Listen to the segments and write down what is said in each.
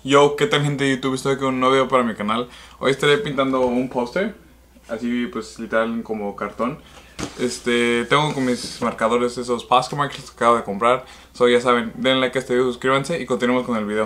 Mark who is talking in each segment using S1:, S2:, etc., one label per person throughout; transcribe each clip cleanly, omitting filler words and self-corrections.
S1: Yo, ¿qué tal, gente de YouTube? Estoy con un nuevo video para mi canal. Hoy estaré pintando un póster, así pues literal como cartón. Tengo con mis marcadores esos Posca Markers que acabo de comprar. Ya saben, denle like a este video, suscríbanse y continuemos con el video.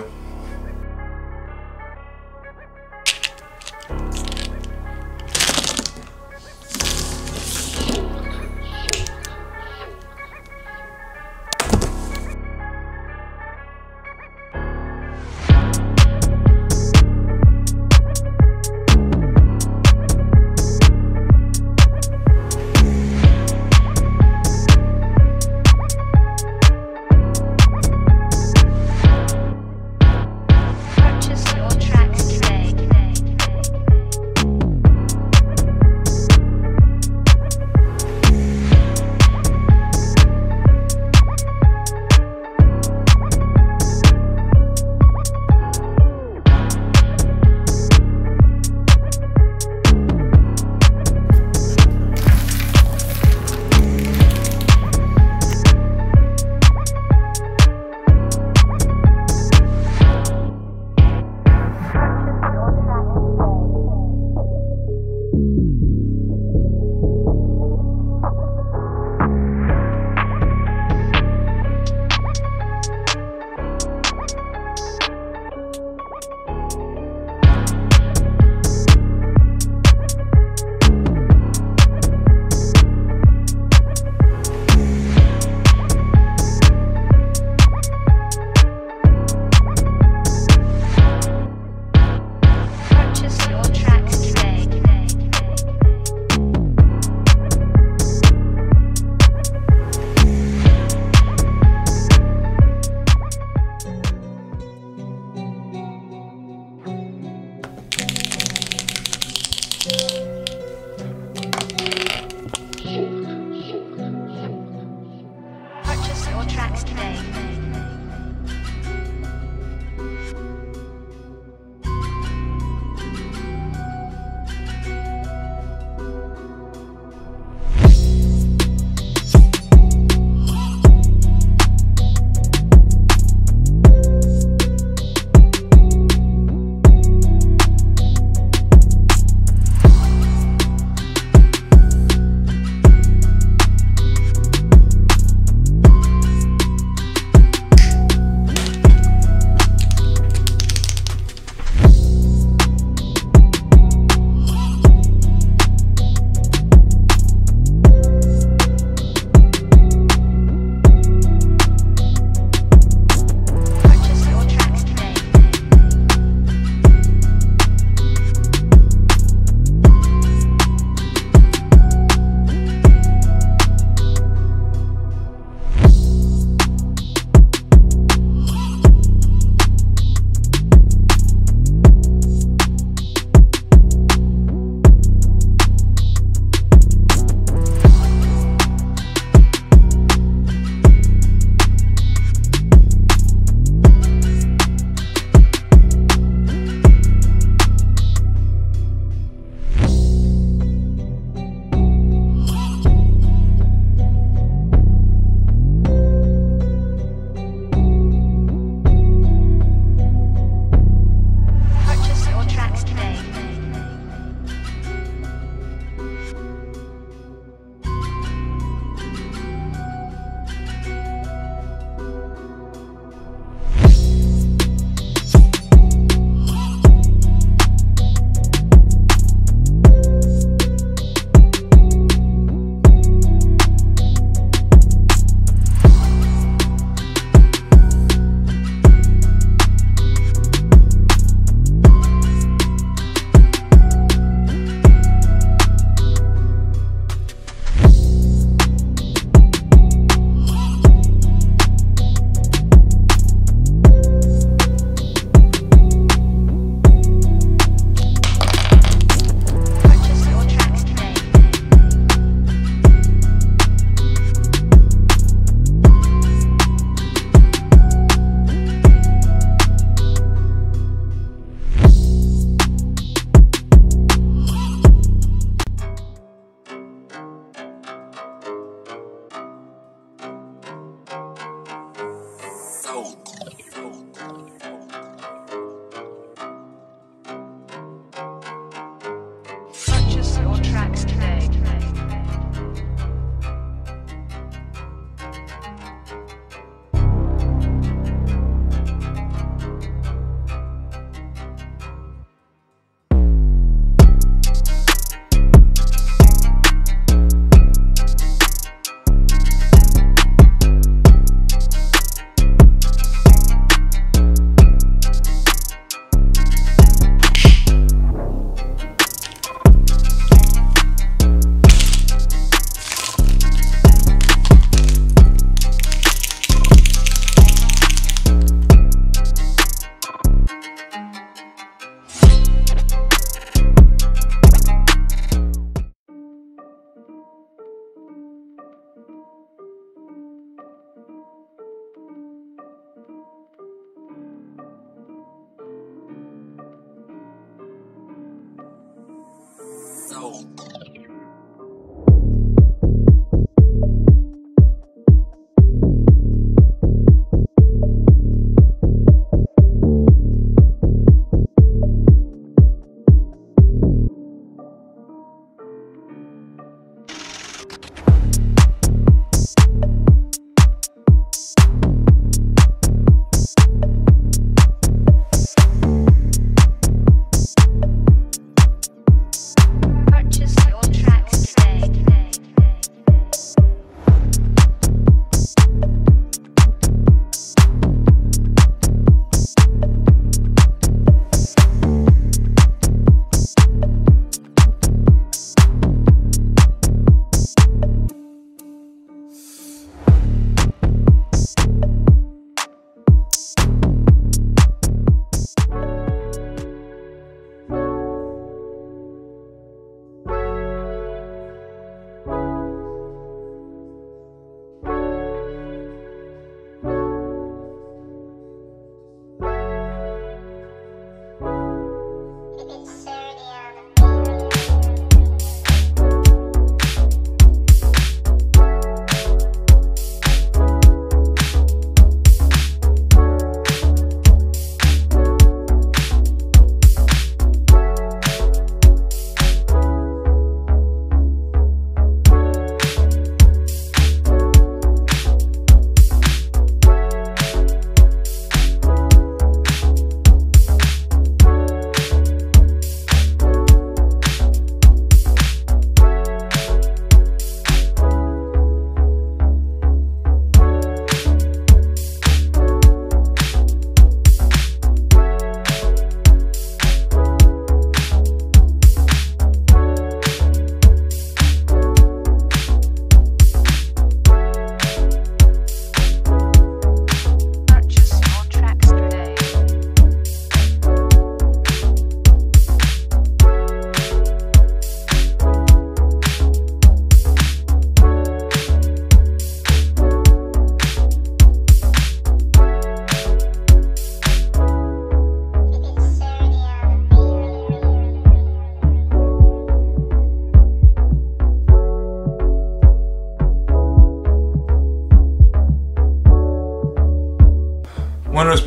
S2: Purchase your tracks today.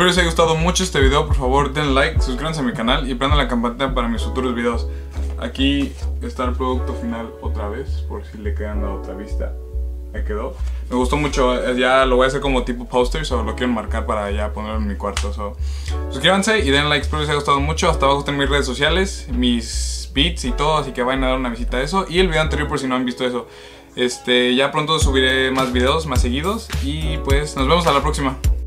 S1: espero les haya gustado mucho este video. Por favor den like, suscríbanse a mi canal y prendan la campanita para mis futuros videos. Aquí está el producto final otra vez, por si le quedan a otra vista. Ahí quedó. Me gustó mucho, ya lo voy a hacer como tipo posters o lo quiero marcar para ya ponerlo en mi cuarto. Suscríbanse y den like, espero les haya gustado mucho. Hasta abajo están mis redes sociales, mis beats y todo, así que vayan a dar una visita a eso. Y el video anterior por si no han visto eso. Ya pronto subiré más videos, más seguidos. Y pues nos vemos a la próxima.